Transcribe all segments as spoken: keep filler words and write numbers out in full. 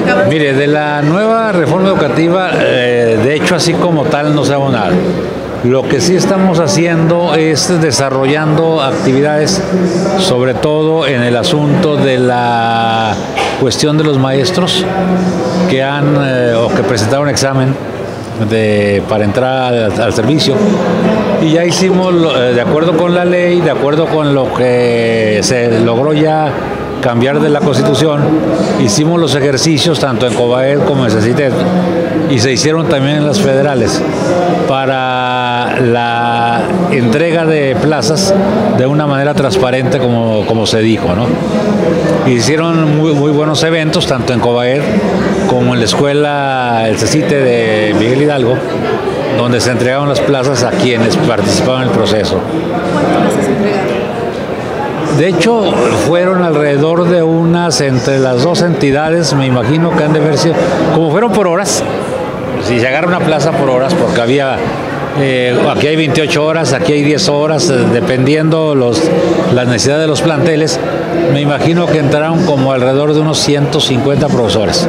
acaban? Mire, de la nueva reforma educativa, eh, de hecho, así como tal, no sabemos nada. Lo que sí estamos haciendo es desarrollando actividades, sobre todo en el asunto de la cuestión de los maestros que han eh, o que presentaron examen de, para entrar al, al servicio, y ya hicimos, eh, de acuerdo con la ley, de acuerdo con lo que se logró ya cambiar de la Constitución, hicimos los ejercicios tanto en Cobaed como en CECITES, y se hicieron también en las federales para la entrega de plazas de una manera transparente, como, como se dijo, ¿no? Hicieron muy, muy buenos eventos tanto en Cobaed como en la escuela, el CECITE de Miguel Hidalgo, donde se entregaron las plazas a quienes participaban en el proceso. ¿Cuántas plazas se entregaron? De hecho, fueron alrededor de unas, entre las dos entidades, me imagino que han de haber sido, como fueron por horas, si se agarra una plaza por horas, porque había, eh, aquí hay veintiocho horas, aquí hay diez horas, eh, dependiendo los, las necesidades de los planteles, me imagino que entraron como alrededor de unos ciento cincuenta profesores.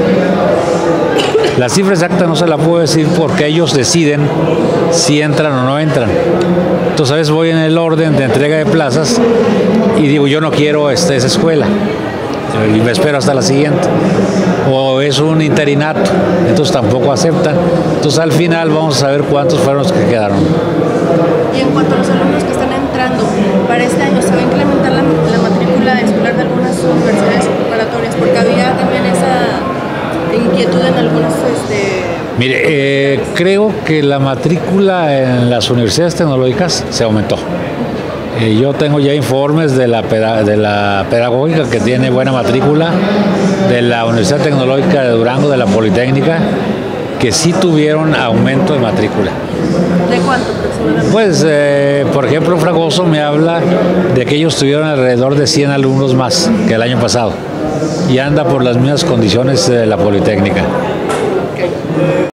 La cifra exacta no se la puedo decir porque ellos deciden si entran o no entran. Entonces a veces voy en el orden de entrega de plazas y digo, yo no quiero esta, esa escuela, y me espero hasta la siguiente. O es un interinato, entonces tampoco aceptan. Entonces al final vamos a saber cuántos fueron los que quedaron. Y en cuanto a los alumnos que están entrando para este año, ¿se va a incrementar la, la matrícula escolar de algunas universidades preparatorias? Porque había también esa inquietud en algunas... Este, Mire, eh, creo que la matrícula en las universidades tecnológicas se aumentó. Eh, yo tengo ya informes de la, de la pedagógica, que tiene buena matrícula, de la Universidad Tecnológica de Durango, de la Politécnica, que sí tuvieron aumento de matrícula. ¿De cuánto aproximadamente? Pues, eh, por ejemplo, Fragoso me habla de que ellos tuvieron alrededor de cien alumnos más que el año pasado, y anda por las mismas condiciones de la Politécnica. Okay.